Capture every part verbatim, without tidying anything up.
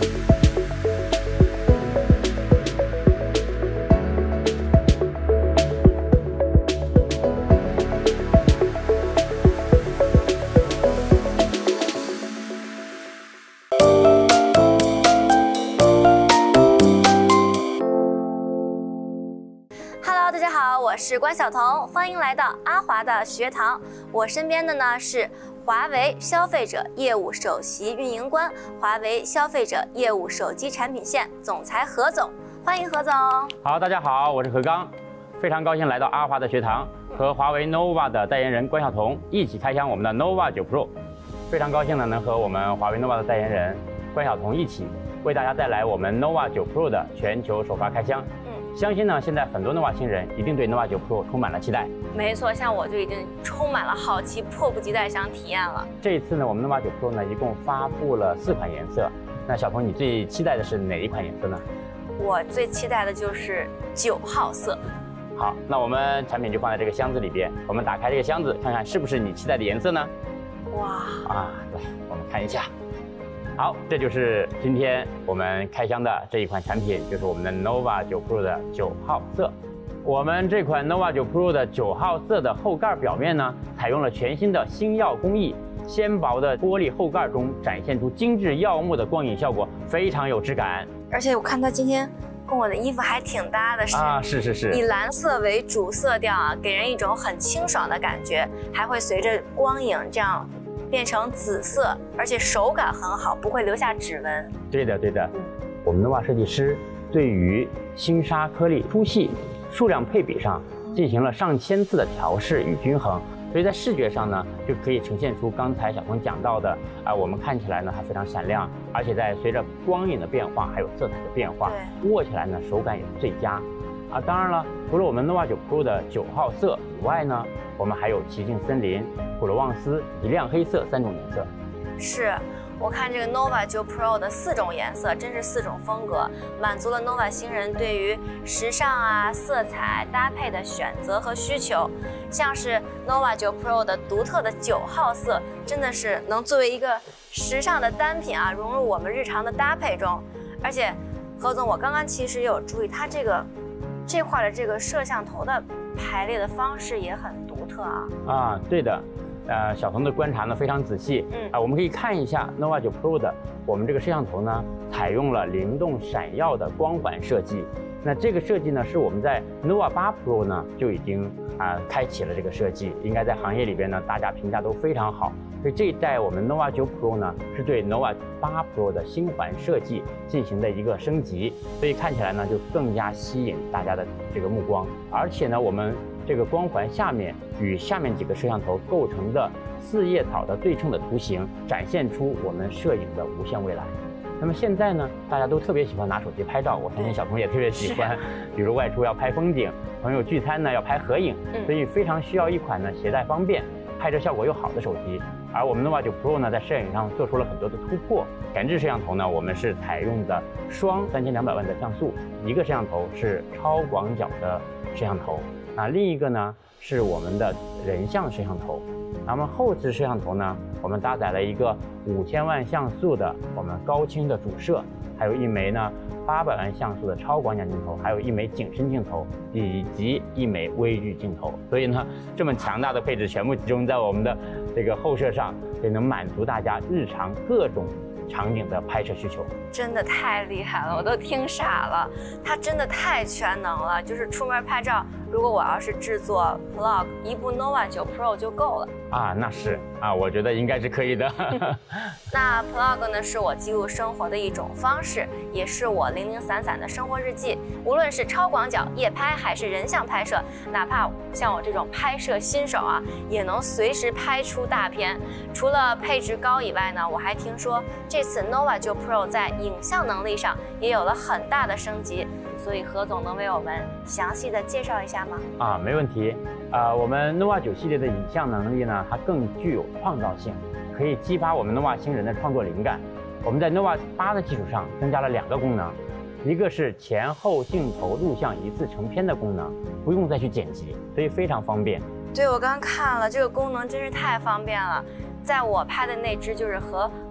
大家好，我是关晓彤，欢迎来到阿华的学堂。我身边的呢是华为消费者业务首席运营官、华为消费者业务手机产品线总裁何总，欢迎何总。 好，大家好，我是何刚，非常高兴来到阿华的学堂，和华为 nova 的代言人关晓彤一起开箱我们的 nova 九 Pro。非常高兴呢，能和我们华为 nova 的代言人关晓彤一起为大家带来我们 nova 九 Pro 的全球首发开箱。相信呢，现在很多 nova 新人一定对 nova 九 Pro 充满了期待。 没错，像我就已经充满了好奇，迫不及待想体验了。 这一次呢，我们 nova 九 Pro 呢一共发布了四款颜色。那小鹏，你最期待的是哪一款颜色呢？ 我最期待的就是九号色。 好，那我们产品就放在这个箱子里边，我们打开这个箱子，看看是不是你期待的颜色呢？ 哇啊，来，我们看一下。好，这就是今天我们开箱的这一款产品，就是我们的 nova 九 Pro 的九号色。我们这款 nova 九 Pro 的九号色的后盖表面呢，采用了全新的星耀工艺，纤薄的玻璃后盖中展现出精致耀目的光影效果，非常有质感。 而且我看它今天跟我的衣服还挺搭的，是啊，是是是， 以蓝色为主色调啊，给人一种很清爽的感觉，还会随着光影这样变成紫色，而且手感很好，不会留下指纹。 对的，对的。 嗯、 我们 nova 设计师对于星砂颗粒粗细、数量配比上进行了上千次的调试与均衡，所以在视觉上呢，就可以呈现出刚才小鹏讲到的啊，我们看起来呢它非常闪亮，而且在随着光影的变化，还有色彩的变化，握起来呢手感也是最佳。啊，当然了，除了我们 nova 九 Pro 的九号色以外呢，我们还有奇境森林、普罗旺斯以及亮黑色三种颜色。 是，我看这个 nova 九 Pro 的四种颜色，真是四种风格，满足了 nova 新人对于时尚啊、色彩搭配的选择和需求。像是 nova 九 Pro 的独特的九号色，真的是能作为一个时尚的单品啊，融入我们日常的搭配中。而且，何总，我刚刚其实也有注意，它这个这块的这个摄像头的排列的方式也很独特啊。啊， 对的。呃，小鹏的观察呢非常仔细，嗯啊、呃，我们可以看一下 nova 九 Pro 的我们这个摄像头呢，采用了灵动闪耀的光环设计。那这个设计呢，是我们在 nova 八 Pro 呢就已经啊、呃、开启了这个设计，应该在行业里边呢大家评价都非常好。所以这一代我们 nova 九 Pro 呢是对 nova 八 Pro 的星环设计进行的一个升级，所以看起来呢就更加吸引大家的这个目光。而且呢，我们这个光环下面与下面几个摄像头构成的四叶草的对称的图形，展现出我们摄影的无限未来。那么现在呢，大家都特别喜欢拿手机拍照，我相信小鹏也特别喜欢，比如外出要拍风景，朋友聚餐呢要拍合影，所以非常需要一款呢携带方便、拍摄效果又好的手机。而我们 nova 九 Pro 呢，在摄影上做出了很多的突破。前置摄像头呢，我们是采用的双三千两百万的像素，一个摄像头是超广角的摄像头，啊，另一个呢是我们的人像摄像头。那么后置摄像头呢，我们搭载了一个五千万像素的我们高清的主摄，还有一枚呢八百万像素的超广角镜头，还有一枚景深镜头，以及一枚微距镜头。所以呢，这么强大的配置全部集中在我们的这个后摄上，也能满足大家日常各种场景的拍摄需求。 真的太厉害了，我都听傻了。它真的太全能了，就是出门拍照，如果我要是制作 vlog， 一部 nova 九 Pro 就够了。啊， 那是啊，我觉得应该是可以的。 那 vlog 呢，是我记录生活的一种方式，也是我零零散散的生活日记。无论是超广角夜拍还是人像拍摄，哪怕像我这种拍摄新手啊，也能随时拍出大片。除了配置高以外呢，我还听说这次 nova 九 Pro 在影像能力上也有了很大的升级。所以何总能为我们详细的介绍一下吗？ 啊，没问题。啊、呃，我们 nova 九系列的影像能力呢，它更具有创造性，可以激发我们 nova 新人的创作灵感。我们在 nova 八的基础上增加了两个功能，一个是前后镜头录像一次成片的功能，不用再去剪辑，所以非常方便。 对，我刚看了这个功能，真是太方便了。在我拍的那支就是和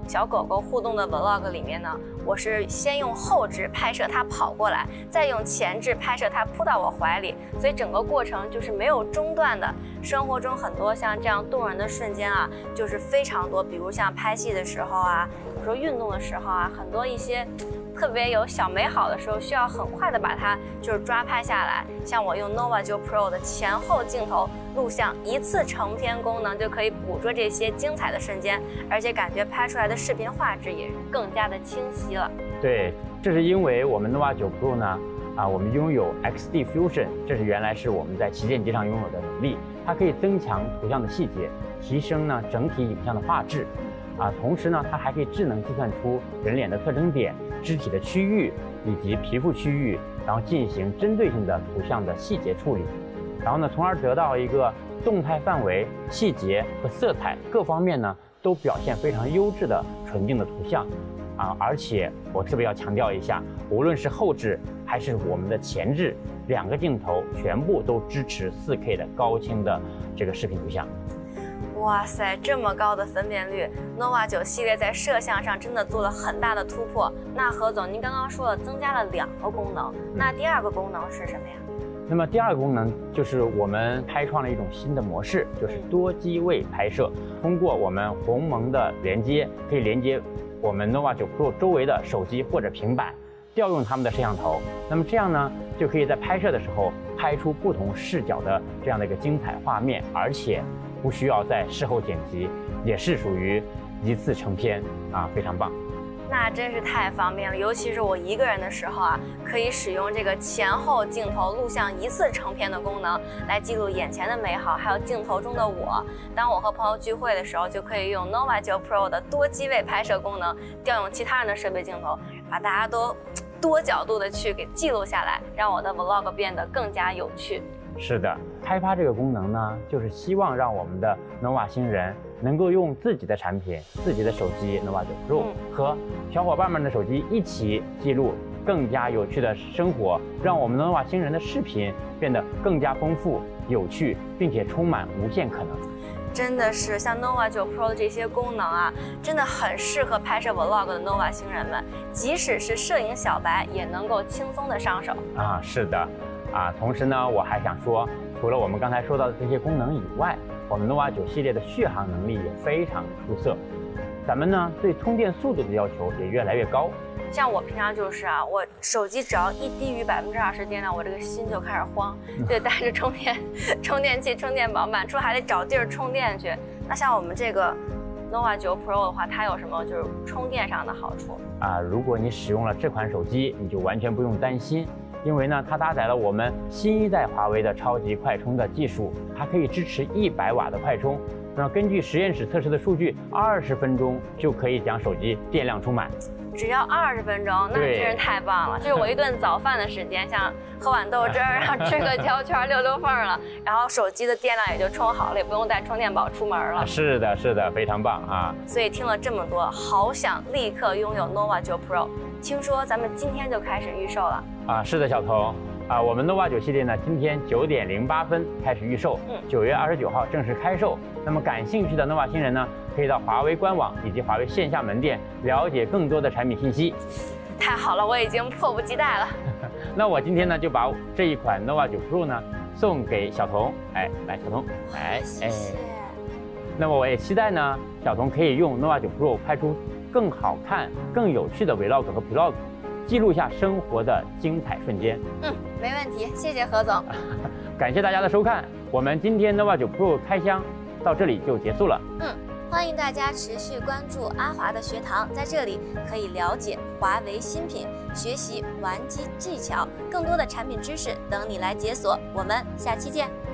小狗狗互动的 vlog 里面呢，我是先用后置拍摄它跑过来，再用前置拍摄它扑到我怀里，所以整个过程就是没有中断的。生活中很多像这样动人的瞬间啊，就是非常多，比如像拍戏的时候啊，有时候运动的时候啊，很多一些特别有小美好的时候，需要很快的把它就是抓拍下来。像我用 Nova Duo Pro 的前后镜头录像一次成片功能，就可以捕捉这些精彩的瞬间，而且感觉拍出来的视频画质也更加的清晰了。 对，这是因为我们 Nova Duo Pro 呢，啊，我们拥有 X D Fusion， 这是原来是我们在旗舰机上拥有的能力，它可以增强图像的细节，提升呢整体影像的画质。啊，同时呢，它还可以智能计算出人脸的特征点、肢体的区域以及皮肤区域，然后进行针对性的图像的细节处理，然后呢，从而得到一个动态范围、细节和色彩各方面呢都表现非常优质的纯净的图像。啊，而且我特别要强调一下，无论是后置还是我们的前置，两个镜头全部都支持 四K 的高清的这个视频图像。 哇塞，这么高的分辨率 ，nova 九系列在摄像上真的做了很大的突破。那何总，您刚刚说了增加了两个功能，那第二个功能是什么呀？ 那么第二个功能就是我们开创了一种新的模式，就是多机位拍摄。通过我们鸿蒙的连接，可以连接我们 nova 九 Pro 周围的手机或者平板，调用它们的摄像头。那么这样呢，就可以在拍摄的时候拍出不同视角的这样的一个精彩画面，而且不需要在事后剪辑，也是属于一次成片啊，非常棒。 那真是太方便了，尤其是我一个人的时候啊，可以使用这个前后镜头录像一次成片的功能，来记录眼前的美好，还有镜头中的我。当我和朋友聚会的时候，就可以用 nova 九 Pro 的多机位拍摄功能，调用其他人的设备镜头，把大家都多角度的去给记录下来，让我的 vlog 变得更加有趣。 是的，开发这个功能呢，就是希望让我们的 nova 新人能够用自己的产品、自己的手机 nova 九 Pro 和小伙伴们的手机一起记录更加有趣的生活，让我们 nova 新人的视频变得更加丰富、有趣，并且充满无限可能。 真的是像 nova 九 Pro 的这些功能啊，真的很适合拍摄 vlog 的 nova 新人们，即使是摄影小白也能够轻松的上手啊。是的。啊，同时呢，我还想说，除了我们刚才说到的这些功能以外，我们 nova 九系列的续航能力也非常出色。咱们呢对充电速度的要求也越来越高。 像我平常就是啊，我手机只要一低于百分之二十电量，我这个心就开始慌，就得带着充电充电器、充电宝满处，还得找地儿充电去。那像我们这个 nova 九 Pro 的话，它有什么就是充电上的好处啊？如果你使用了这款手机，你就完全不用担心。因为呢，它搭载了我们新一代华为的超级快充的技术，它可以支持一百瓦的快充。那么根据实验室测试的数据，二十分钟就可以将手机电量充满。 只要二十分钟，那真是太棒了！就是我一顿早饭的时间，像喝碗豆汁儿，然后吃个焦圈、溜溜缝了，然后手机的电量也就充好了，也不用带充电宝出门了。 是的，是的，非常棒啊！ 所以听了这么多，好想立刻拥有 nova 九 Pro。听说咱们今天就开始预售了啊！是的，小彤啊，我们 nova 九系列呢，今天九点零八分开始预售，嗯，九月二十九号正式开售。那么感兴趣的 nova 新人呢，可以到华为官网以及华为线下门店了解更多的产品信息。 太好了，我已经迫不及待了。 那我今天呢，就把这一款 nova 九 Pro 呢送给小彤，哎，来，小彤，来， 谢谢。 那么我也期待呢，小彤可以用 nova 九 Pro 拍出更好看、更有趣的 vlog 和 plog， 记录下生活的精彩瞬间。 嗯，没问题，谢谢何总。 感谢大家的收看，我们今天 nova 九 Pro 开箱到这里就结束了。 嗯，欢迎大家持续关注阿华的学堂，在这里可以了解华为新品，学习玩机技巧，更多的产品知识等你来解锁。我们下期见。